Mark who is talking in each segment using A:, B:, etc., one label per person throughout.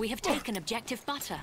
A: We have taken objective butter.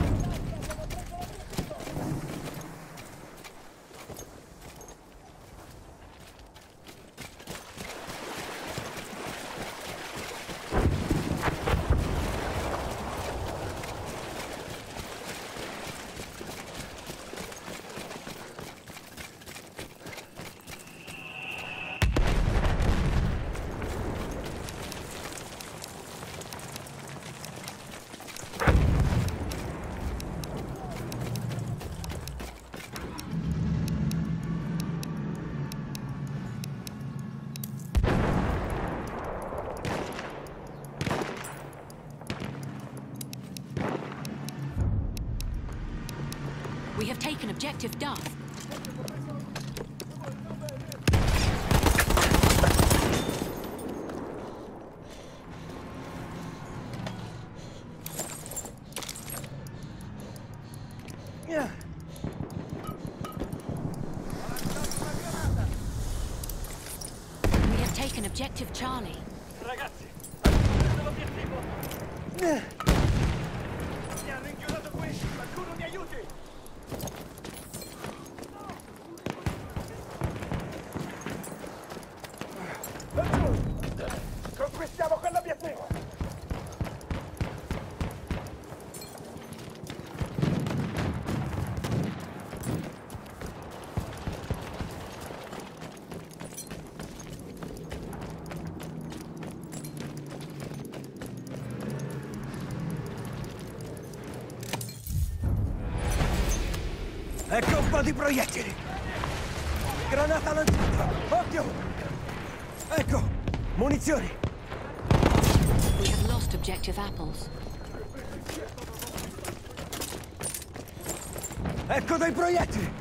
A: We have taken objective Duff. We have taken objective Charlie.
B: Ragazzi, prendo l'obiettivo! Mi hanno inchiodato qui! Qualcuno mi aiuti! Conquistiamo quell'obiettivo!
C: Ecco un po' di proiettili! Granata lanciata! Occhio! Ecco! Munizioni!
A: We have lost objective apples.
C: Ecco dei proiettili!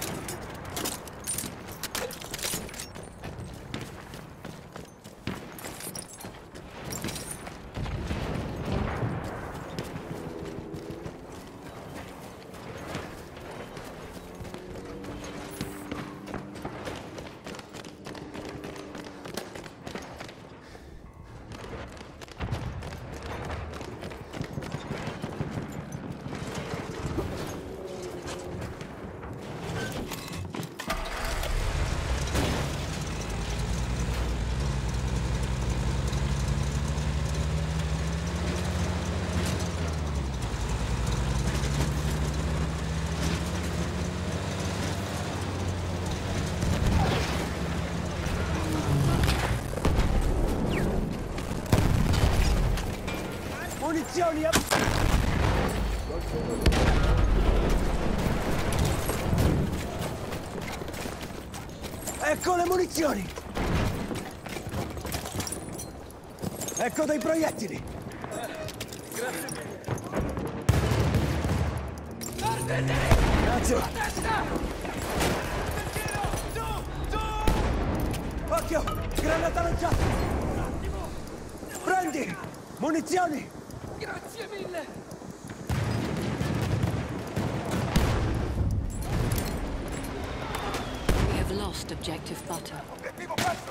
C: Munizioni! Ecco le munizioni! Ecco dei proiettili!
B: Grazie mille!
C: Grazie!
B: Testa! Giù! Giù!
C: Occhio! Granata lanciata! Prendi! Munizioni!
B: Grazie mille!
A: We have lost objective butter.
B: Obiettivo perso!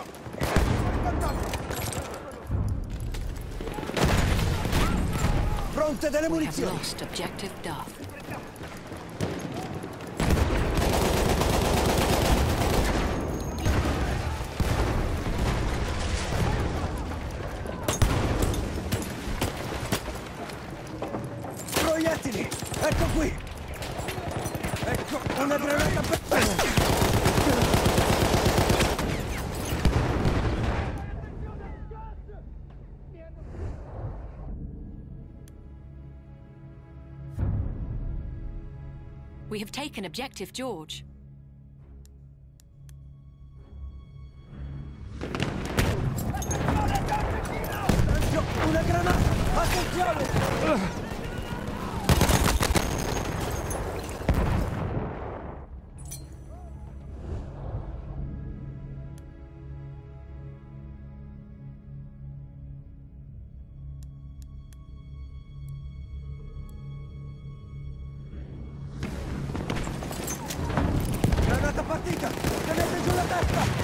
C: Pronte delle
A: We have
C: munizioni!
A: lost objective Duff.
C: Proiettili! Ecco qui! Ecco una granata per...
A: We have taken objective George.
C: Una granata! Attenzione! Granata partita! Tenete giù la testa!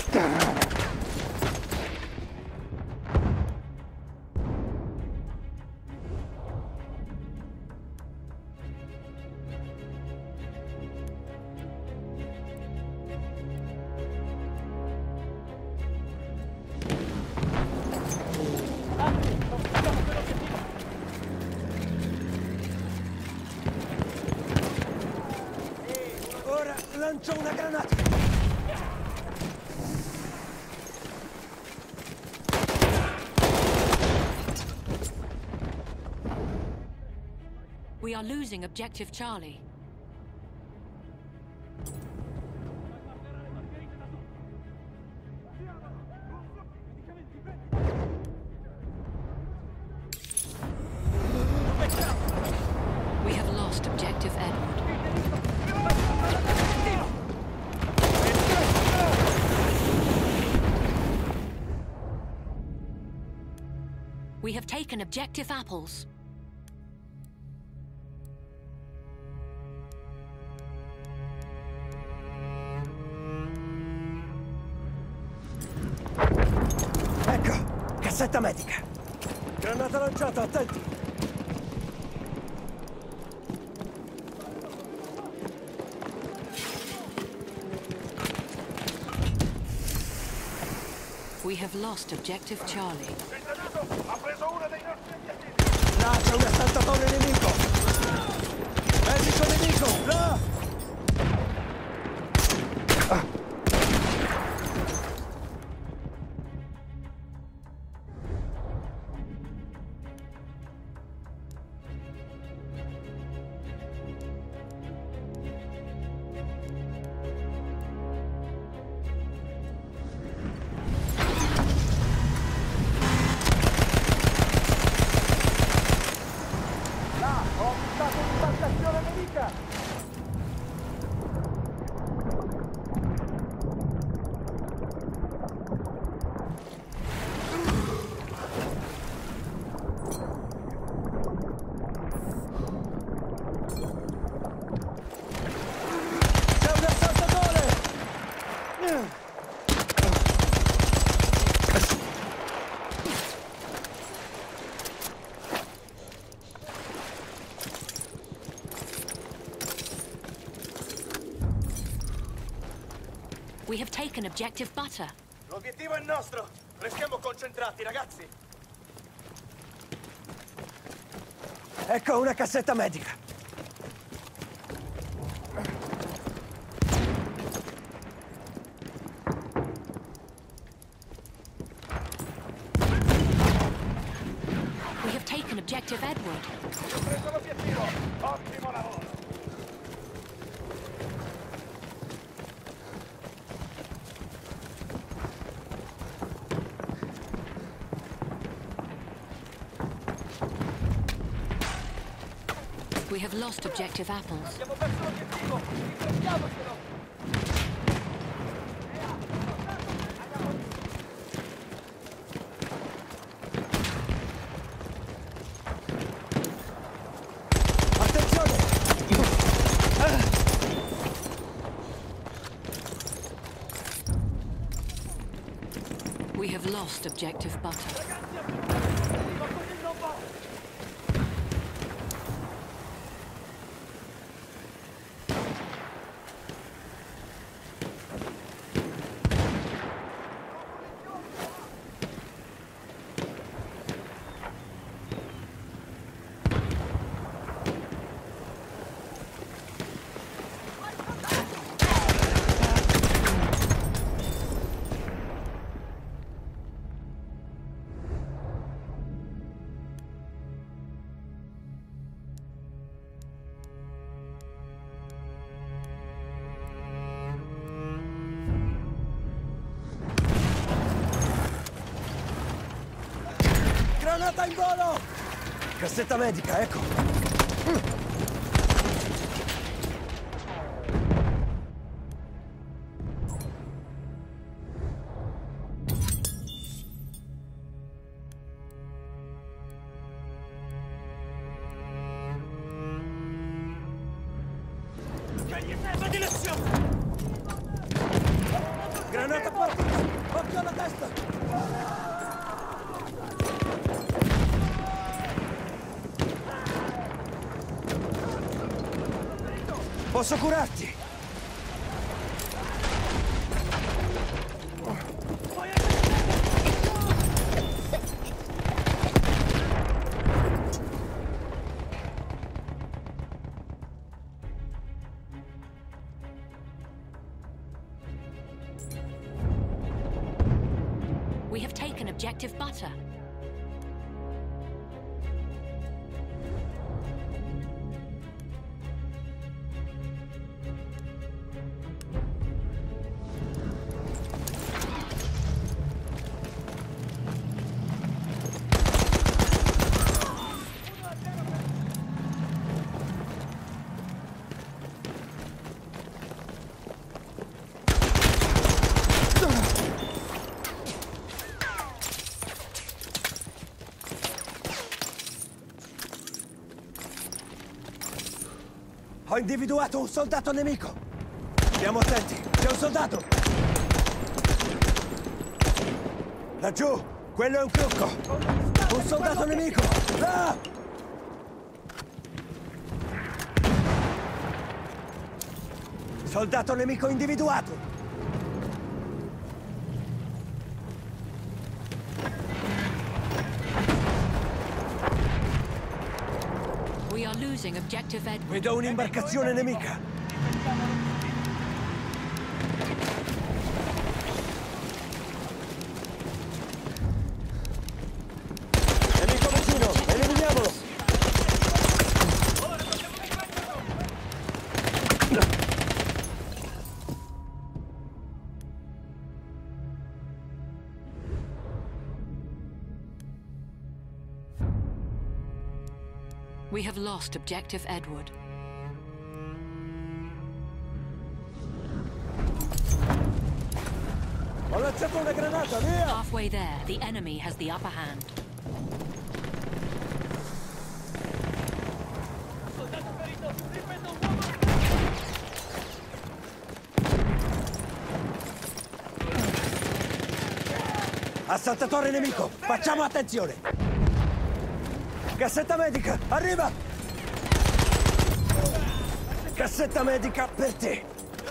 C: Ora lancio una granata!
A: We are losing objective Charlie. We have lost objective Edward. We have taken objective apples.
C: Ecco, cassetta medica. Granata lanciata, attenti.
A: We have lost objective Charlie.
B: Ha preso uno dei nostri obiettivi!
C: Là c'è un assaltatore nemico. Medico nemico, là!
B: Ho avvistato un'imbarcazione nemica!
C: C'è un assaltatore!
A: We have taken objective butter.
B: L'obiettivo è nostro! Restiamo concentrati, ragazzi!
C: Ecco una cassetta medica.
A: We have taken objective Edward.
B: Ho preso l'obiettivo! Ottimo lavoro!
A: We have lost objective apples.
B: Abbiamo perso l'obiettivo! Riprendiamocelo!
C: Attenzione!
A: We have lost objective butter.
B: Ma così non va!
C: Granata in volo! Cassetta medica, ecco. Granata partita! Occhio alla testa! Posso curarti!
A: We have taken objective butter.
C: Ho individuato un soldato nemico! Stiamo attenti! C'è un soldato! Laggiù! Quello è un crocco! Un soldato nemico! Là! Soldato nemico individuato!
A: We are losing objective Edward.
C: Vedo un'imbarcazione nemica! Nemico vicino! Eliminiamolo!
A: We have lost objective Edward.
C: Ho lanciato una granata, via!
A: Halfway there, the enemy has the upper hand.
C: Assaltatore nemico! Facciamo attenzione! Cassetta medica! Arriva! Cassetta medica per te!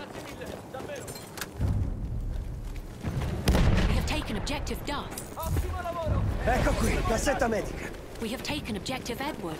A: We have taken objective Duff.
C: Ecco qui, cassetta medica!
A: We have taken objective Edward.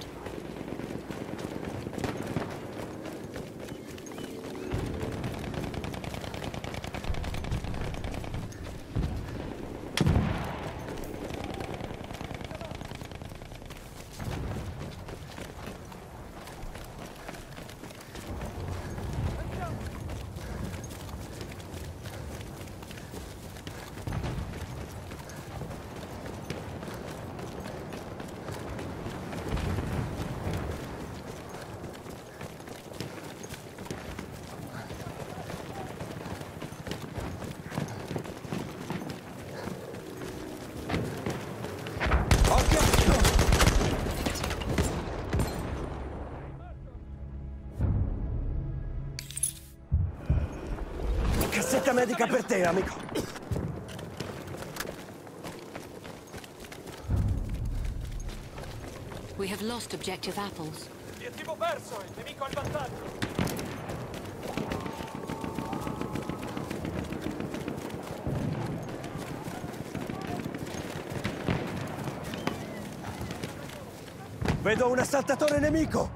C: Cassetta medica per te, amico!
A: We have lost objective apples.
B: Obiettivo perso, il nemico al vantaggio.
C: Vedo un assaltatore nemico!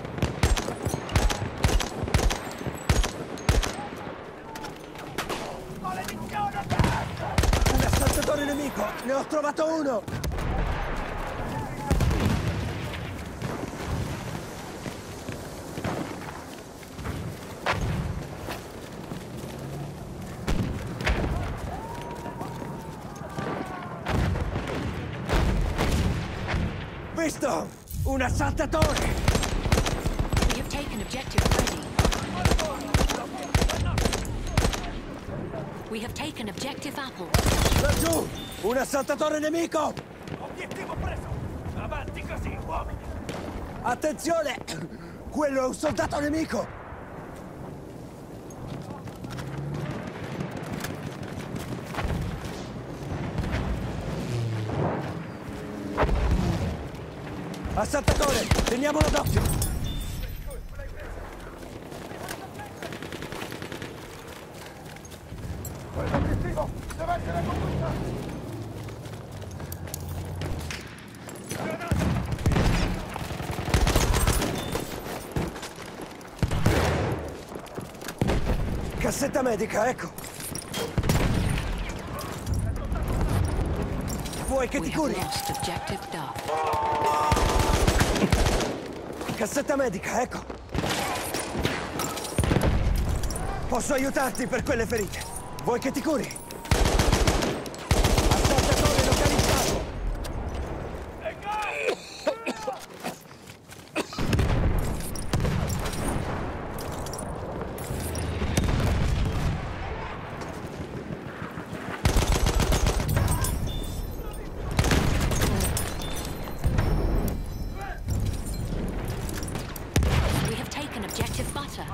C: Un assaltatore nemico! Ne ho trovato uno! Visto! Un assaltatore!
A: We have taken objective Freddy. We have taken objective Apple.
C: Laggiù! Un assaltatore nemico!
B: Obiettivo preso! Avanti così, uomini!
C: Attenzione! Quello è un soldato nemico! Assaltatore, teniamolo d'occhio!
B: Quell'obiettivo deve essere conquistato!
C: Cassetta medica, ecco! Vuoi che
A: We
C: ti
A: have
C: curi?
A: lost objective Duff.
C: Cassetta medica, ecco! Posso aiutarti per quelle ferite? Vuoi che ti curi? Assaltatore localizzato!
A: We have taken objective Butter.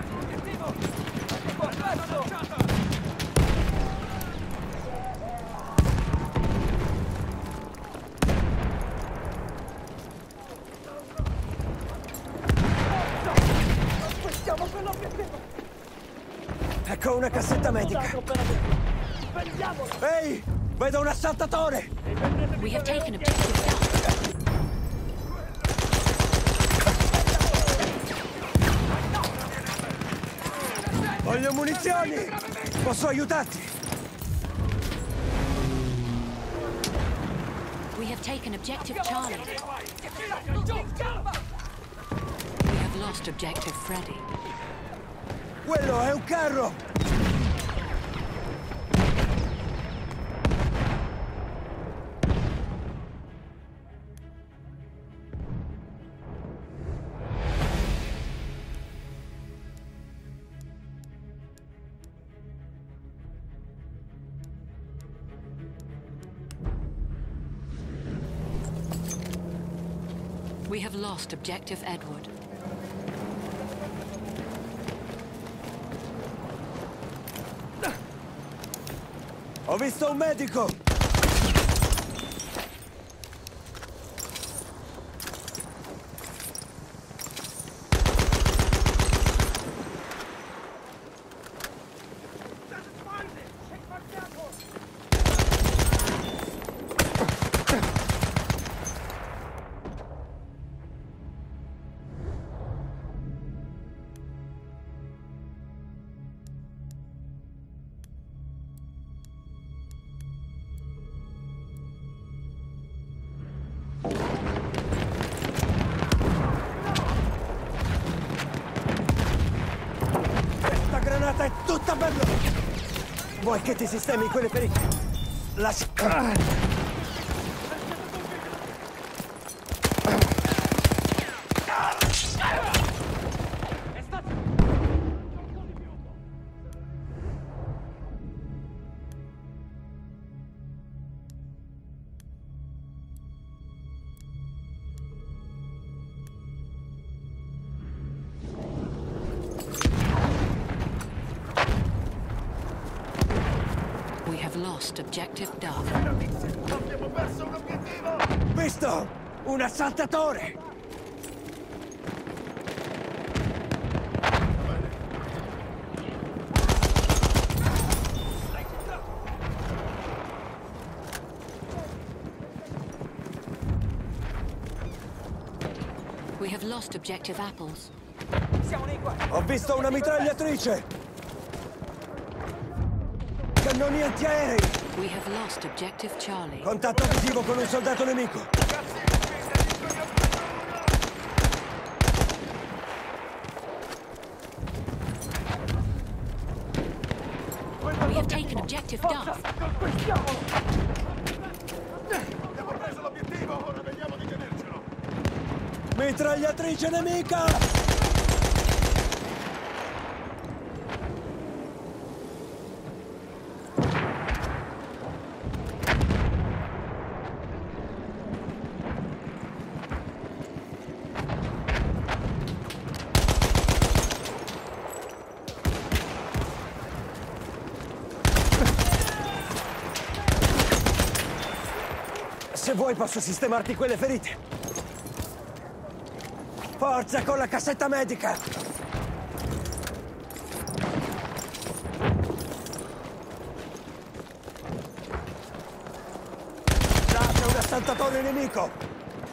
B: Siamo quell'obiettivo!
C: Ecco una cassetta medica!
B: Prendiamolo!
C: Ehi! Vedo un assaltatore!
A: We have taken objective Duff.
C: Voglio munizioni! Posso aiutarti?
A: We have taken objective Charlie. We have lost objective Freddy.
C: Quello è un carro!
A: We have lost objective Edward.
C: Ho visto un medico! Questa granata è tutta per noi! Vuoi che ti sistemi quelle ferite?
A: We have lost objective Duff.
B: Abbiamo perso un obiettivo!
C: Visto! Un assaltatore!
A: We have lost objective Apples.
B: Siamo nei guai!
C: Ho visto una mitragliatrice! Cannoni antiaerei!
A: We have lost objective Charlie.
C: Contatto visivo con un soldato nemico!
A: We have taken objective Duff.
B: Conquistiamolo! Abbiamo preso l'obiettivo, ora vediamo di tenercelo!
C: Mitragliatrice nemica! Se vuoi posso sistemarti quelle ferite. Forza con la cassetta medica! Là c'è un assaltatore nemico!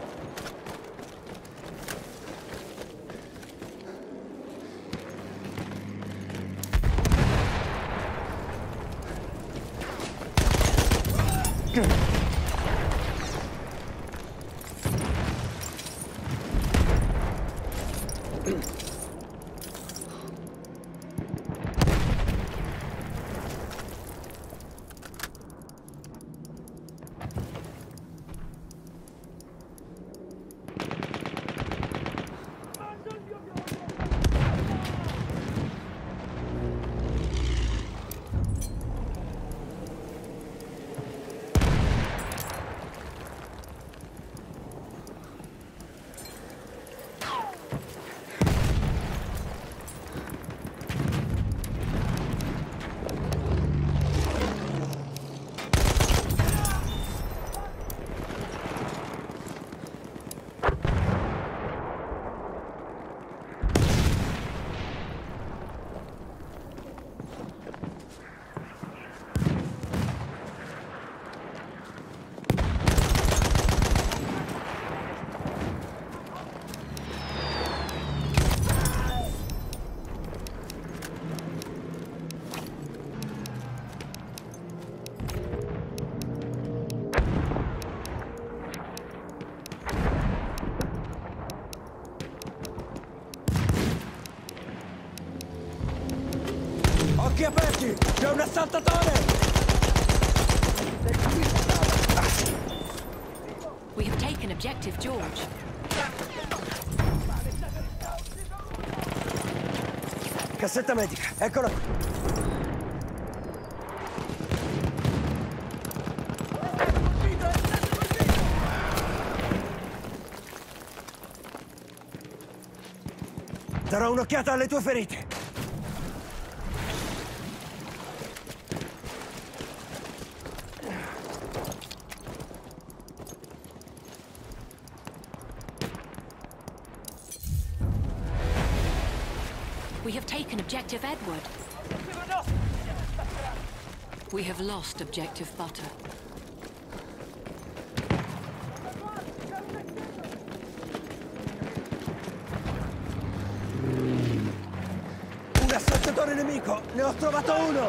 C: Occhi aperti! C'è un assaltatore!
A: We have taken objective George.
C: Cassetta medica, eccola qui. Darò un'occhiata alle tue ferite.
A: We have taken objective Edward. We have lost objective Butter.
C: Un assaltatore nemico! Ne ho trovato uno!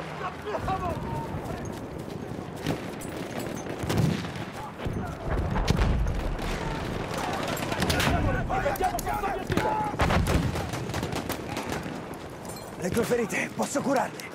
C: Le tue ferite, posso curarle.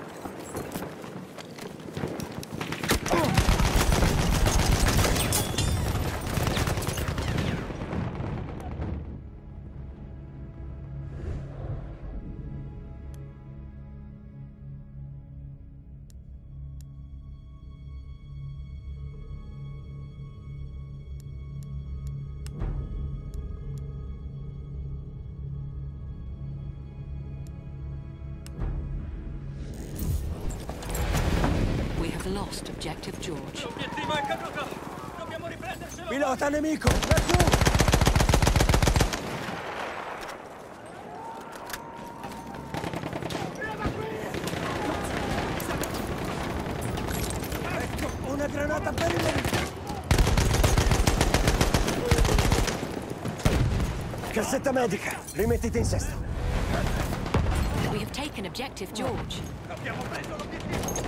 A: Lost objective George.
B: L'obiettivo è caduto! Dobbiamo riprenderselo!
C: Pilota nemico, laggiù! Ecco, una granata per il nemico! Cassetta medica, rimettiti in sesto.
A: We have taken objective George.
B: Abbiamo preso l'obiettivo!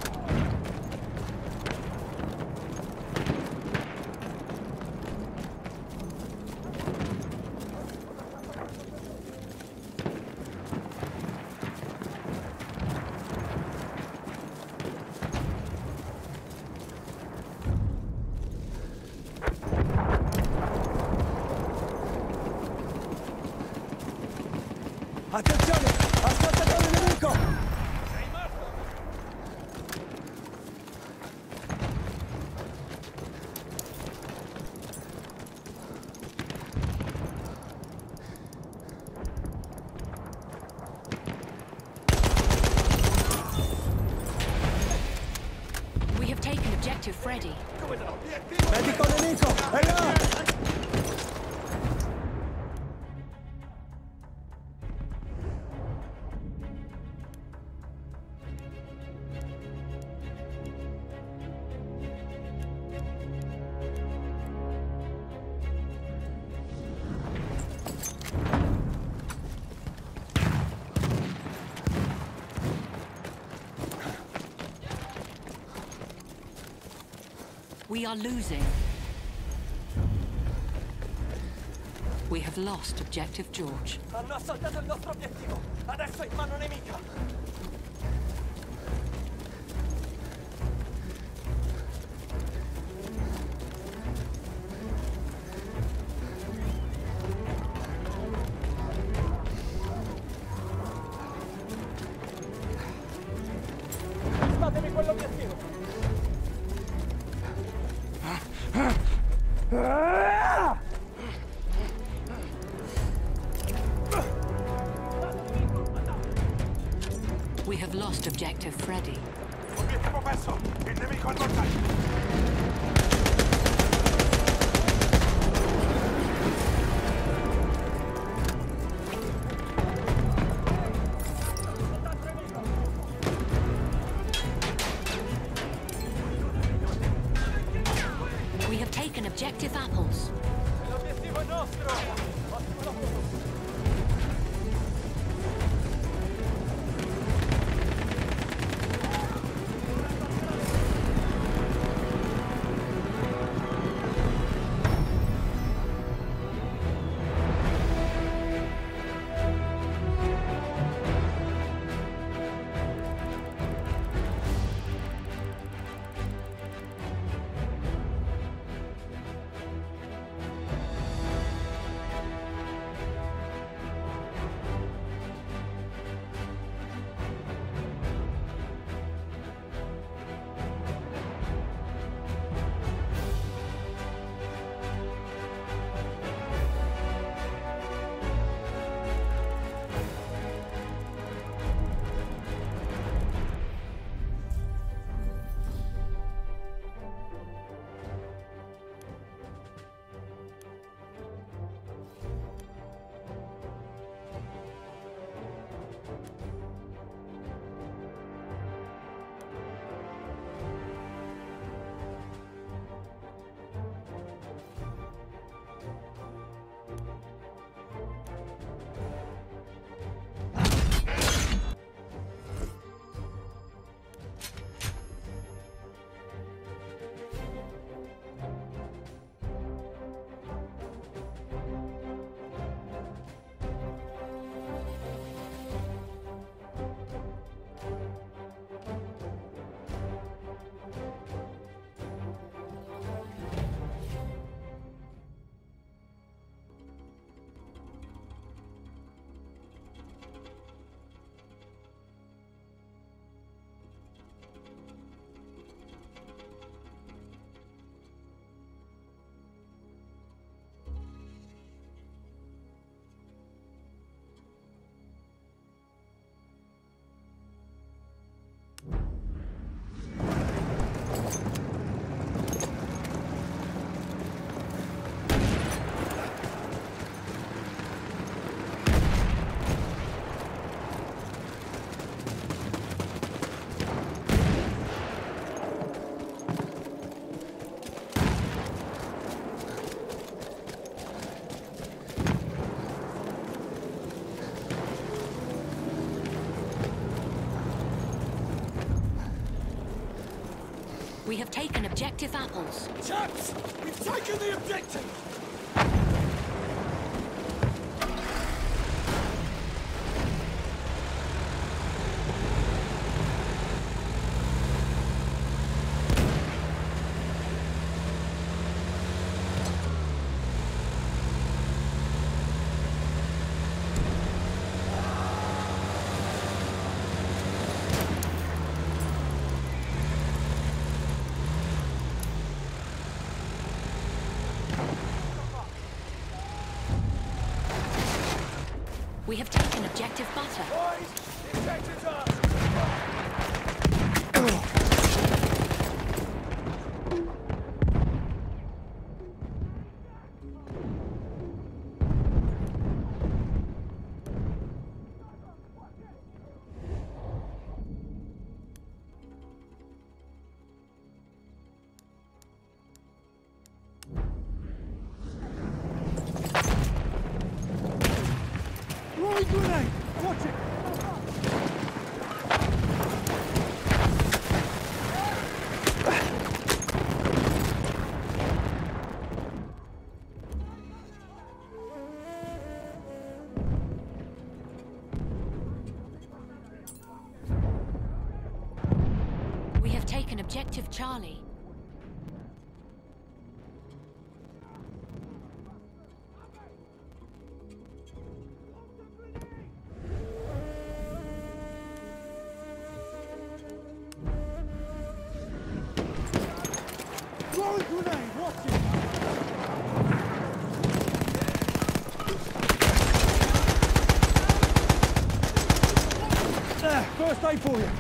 C: Attenzione! Assaltatore nemico!
B: Sei morto!
A: We have taken objective Freddy.
C: Medico nemico! È là!
A: We are losing. We have lost objective George.
B: Hanno assaltato il nostro obiettivo. Adesso è in mano nemica. Fatemi quell'obiettivo.
A: We have lost objective Freddy.
D: Obiettivo perso! Il nemico al mortaio!
A: We have taken objective apples.
B: L'obiettivo è nostro. Ottimo lavoro.
A: We have taken objective apples.
B: Chaps, we've taken the objective.
A: We have taken objective butter.
B: Boys, the objective's ours.
C: Throwing grenade! Watch it!
A: Charlie.
C: Throwing grenade! Watch it! There, first aid for you.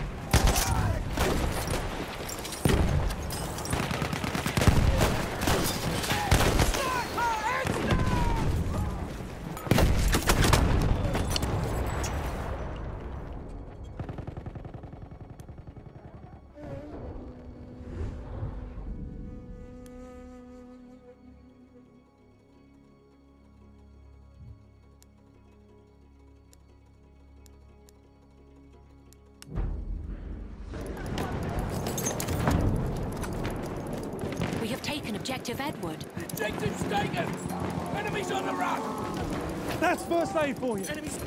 A: We have taken Objective Edward.
D: Objective's taken! Enemies on the run!
C: That's first aid for you.
D: Enemies...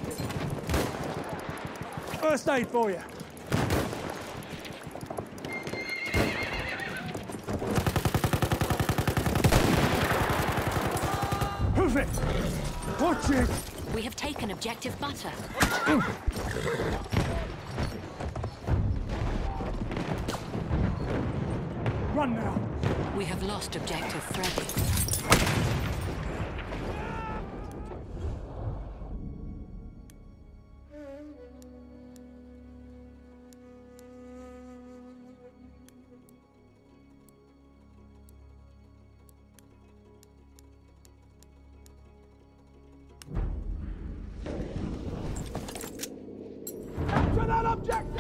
C: First aid for you. Hoof it! Watch it!
A: We have taken Objective Butter.
C: Run now.
A: We have lost Objective Freddy.
D: Capture that objective!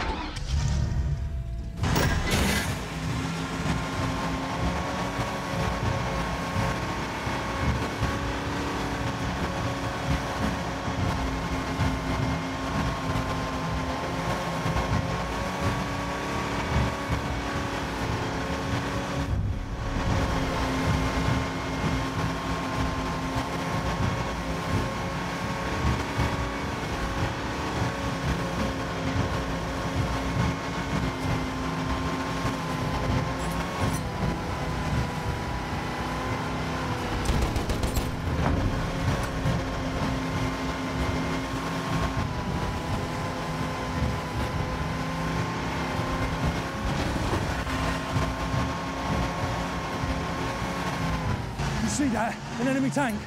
C: You see that? An enemy tank.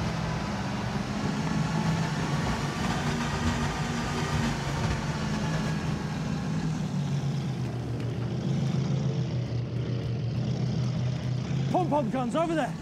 C: Pom-pom guns over there.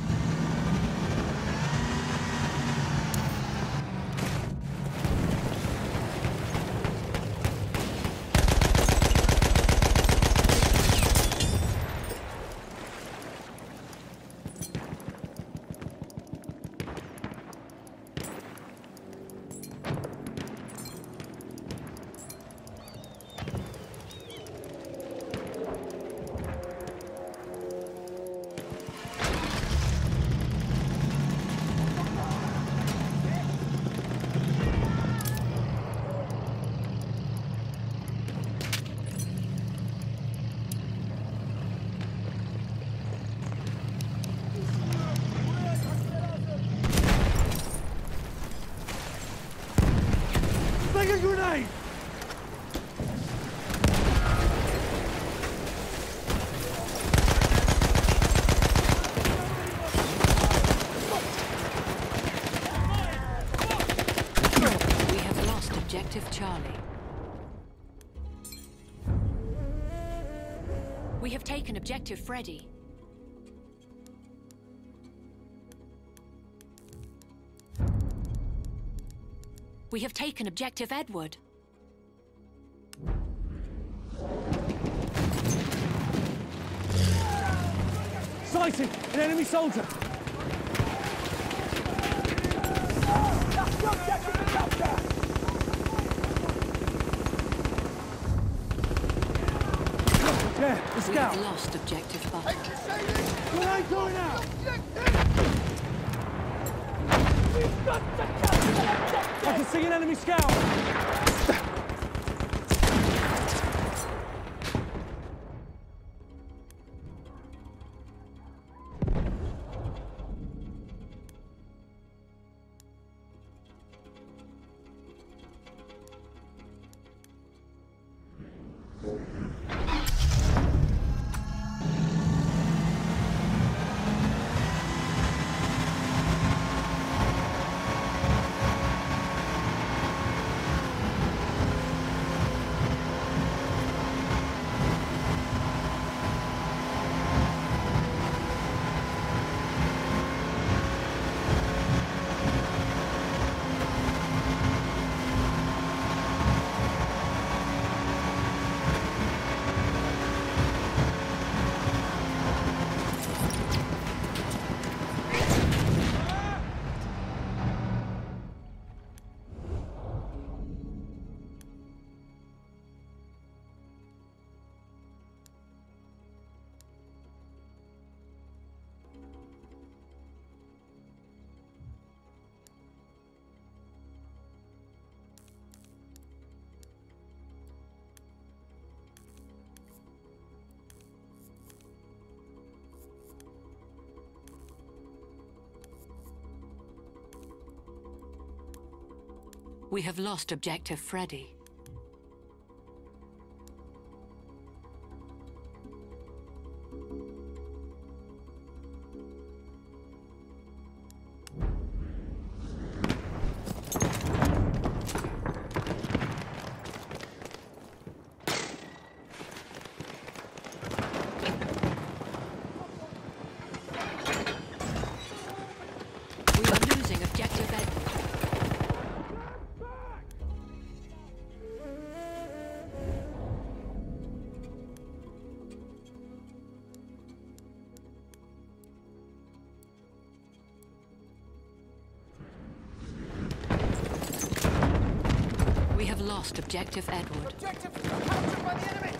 C: Take a grenade!
A: We have lost Objective Charlie. We have taken Objective Freddy. We have taken Objective Edward.
C: Sighted! An enemy soldier! Yeah, the
A: We
C: scout!
A: have lost Objective Butter.
C: Grenade going out! I can see an enemy scout!
A: We have lost objective Freddy. We are losing objective Edward. We have lost objective Edward.
B: Objective captured by the enemy!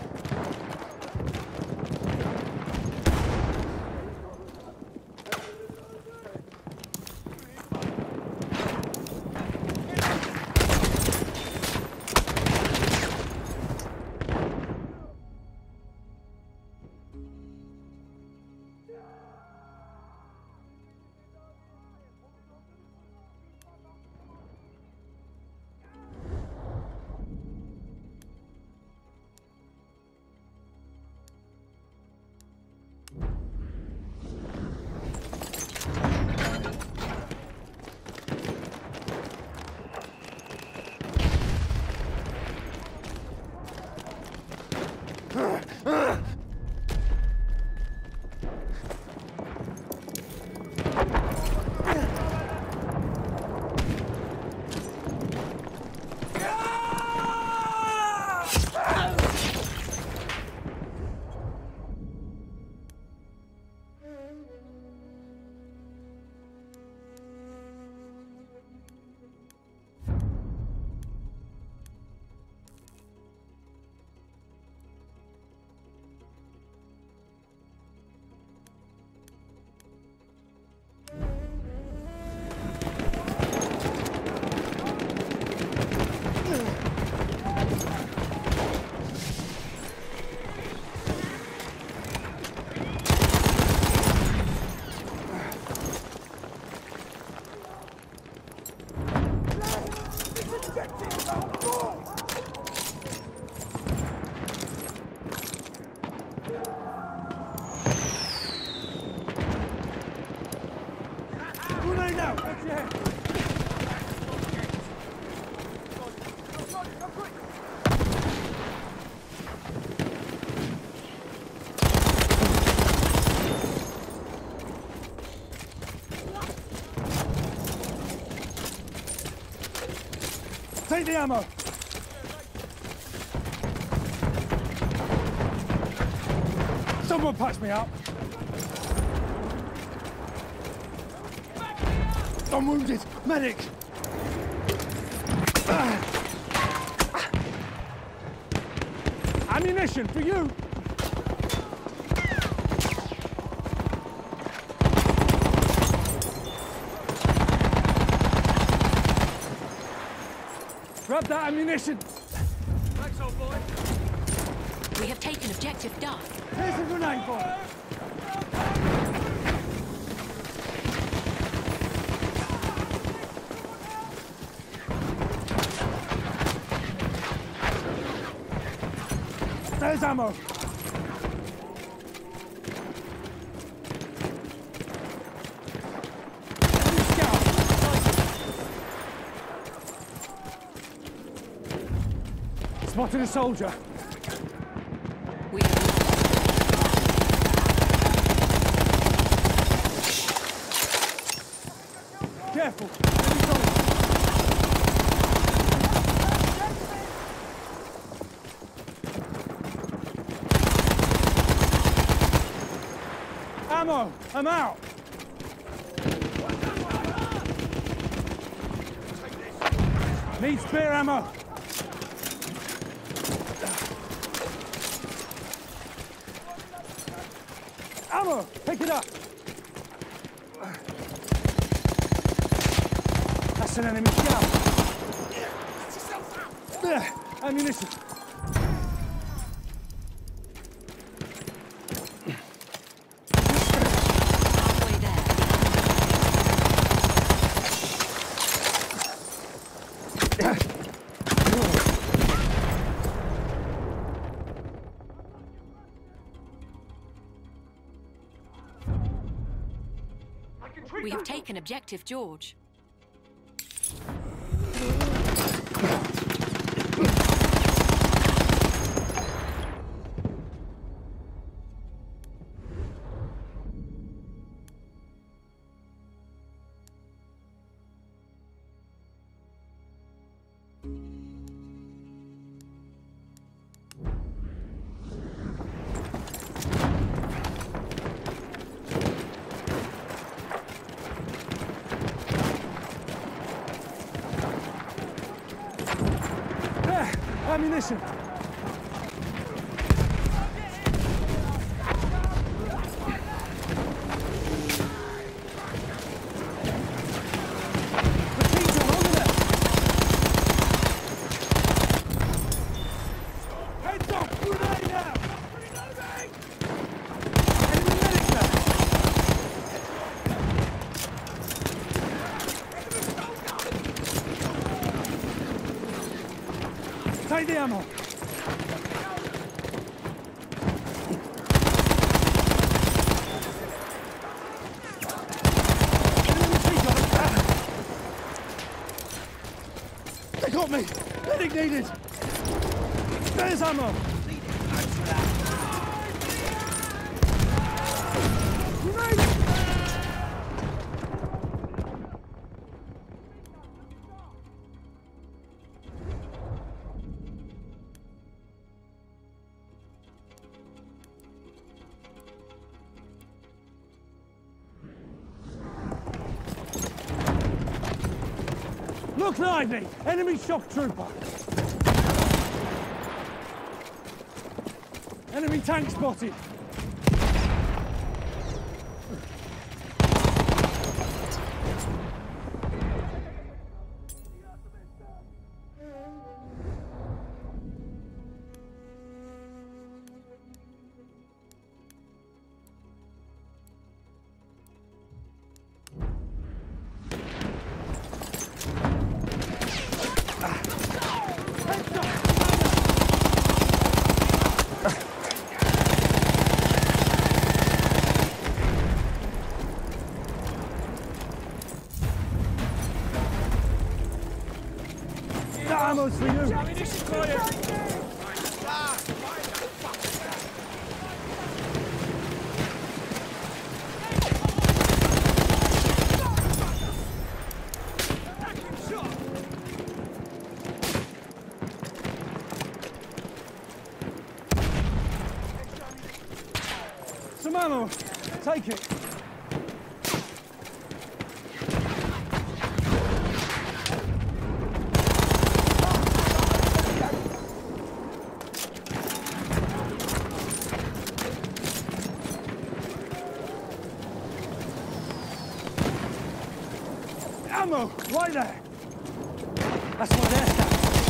C: Take the ammo! Someone patch me up! I'm wounded! Medic! Ammunition for you! Grab that ammunition!
B: Thanks, old boy.
A: We have taken objective Duff.
C: Here's a grenade for you! There's ammo! Spotted a soldier.
A: We have lost.
C: Careful! Enemy soldier. Ammo! I'm out! Need spare ammo! Ammo! Pick it up! That's an enemy scout! There! Ammunition!
A: Halfway there. We have taken objective George.
C: Ammunition! Take the ammo! They got me! Medic needed! There's ammo! Grenade! Look lively! Enemy shock trooper! Enemy tank spotted! That ammo's for you! Some ammo! Take it! Ammo! Right there! That's what they're standing.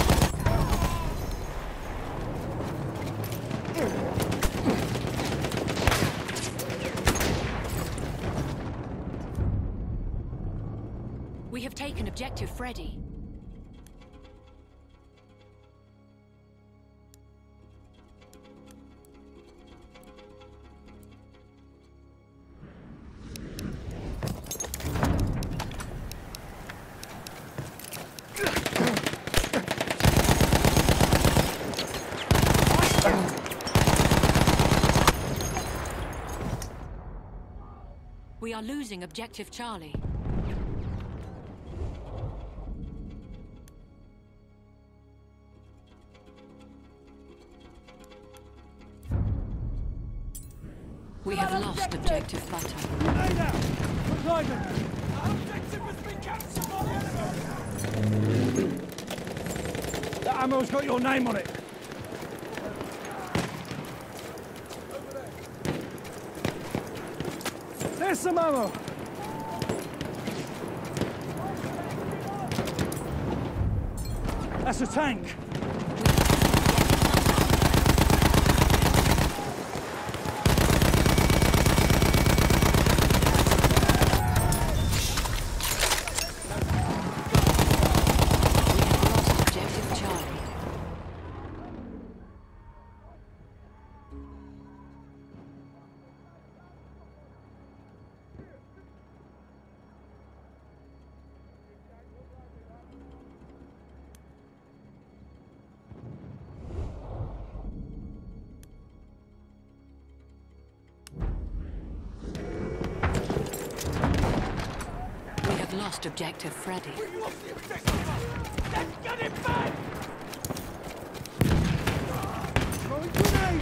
A: We have taken objective Freddy. We are losing objective Charlie. We have lost objective Butter.
C: Lay down! Behind them!
D: Objective has been captured by the enemy!
C: That ammo's got your name on it! There's some ammo! That's a tank!
A: lost objective Freddy.
D: We lost the objective! Let's get it back!
C: Throwing grenade!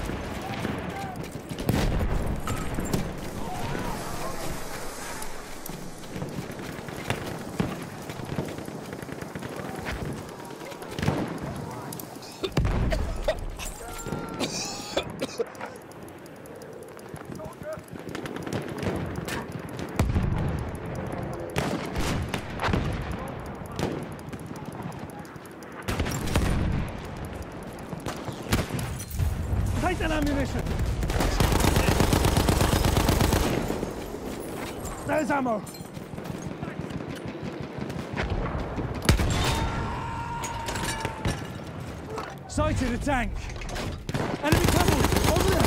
C: Take that ammunition! There's ammo! Sighted a tank! Enemy cavalry! Over there!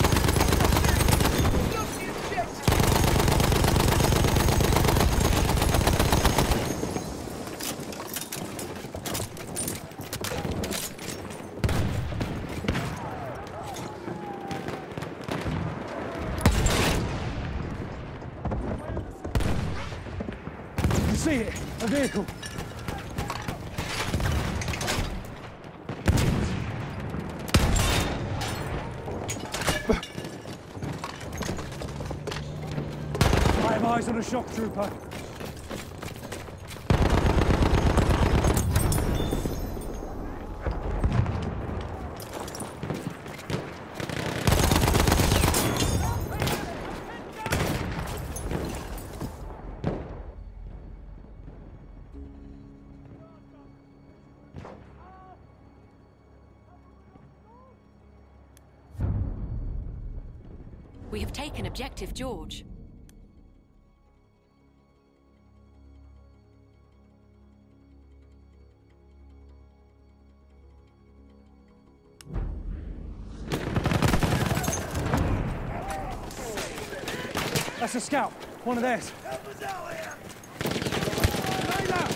C: See it! A vehicle! I have eyes on a shock trooper.
A: We have taken objective George.
C: That's a scout. One of theirs. Lay down!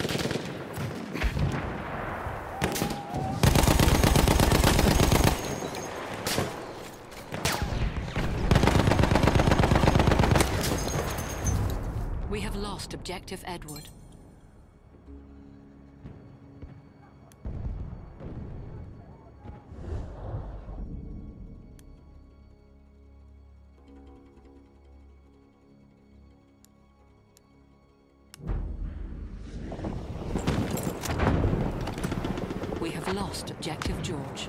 A: We have lost objective Edward. We have lost objective George.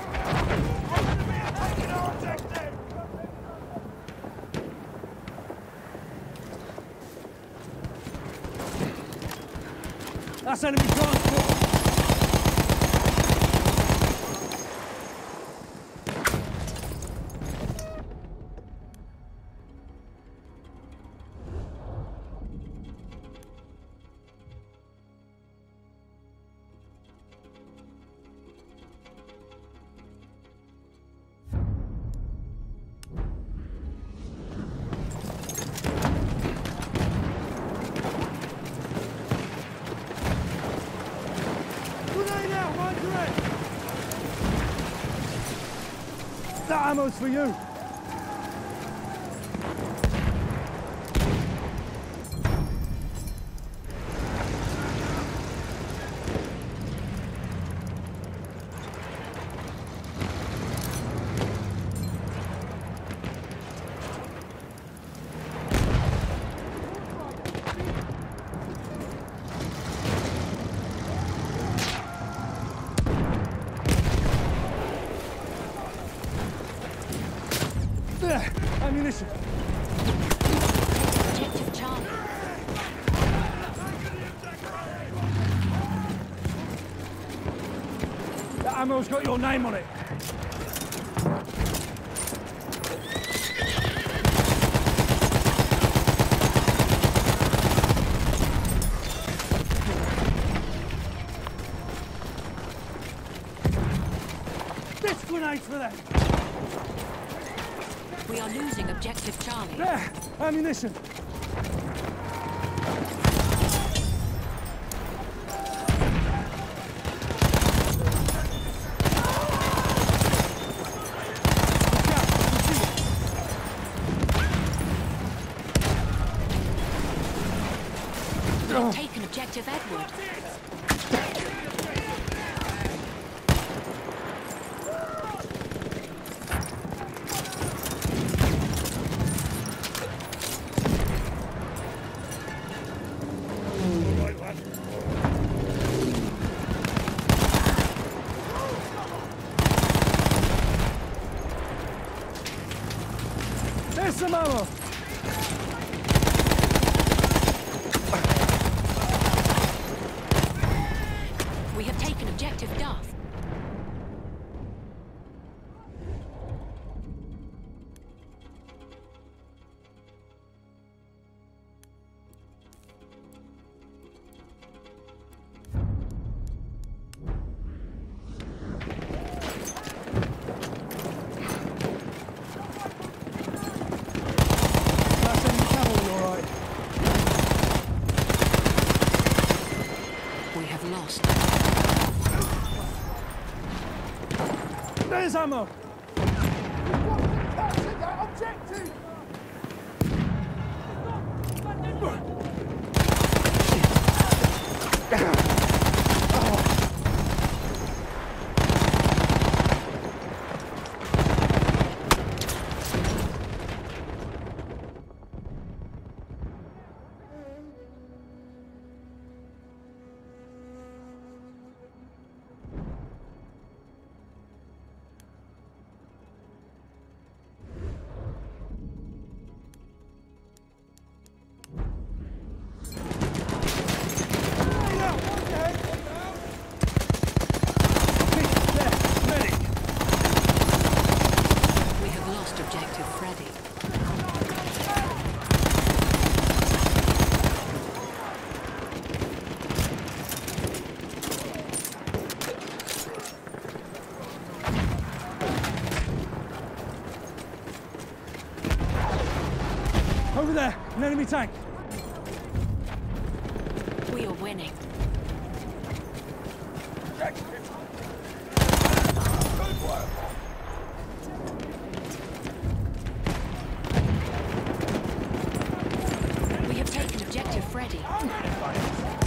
C: That's enemy transport! That ammo's for you! There! Ammunition!
A: Objective Charlie.
C: That ammo's got your name on it! This grenade's for them!
A: We are losing objective Charlie.
C: There! Ammunition!
A: have taken objective Edward.
D: There's some ammo!
A: We have taken objective Duff.
D: That's any cavalry, all right.
A: We have lost.
D: There's ammo!
A: We have lost objective Freddy.
D: Over there, an enemy tank.
A: We are winning. We have taken objective Freddy.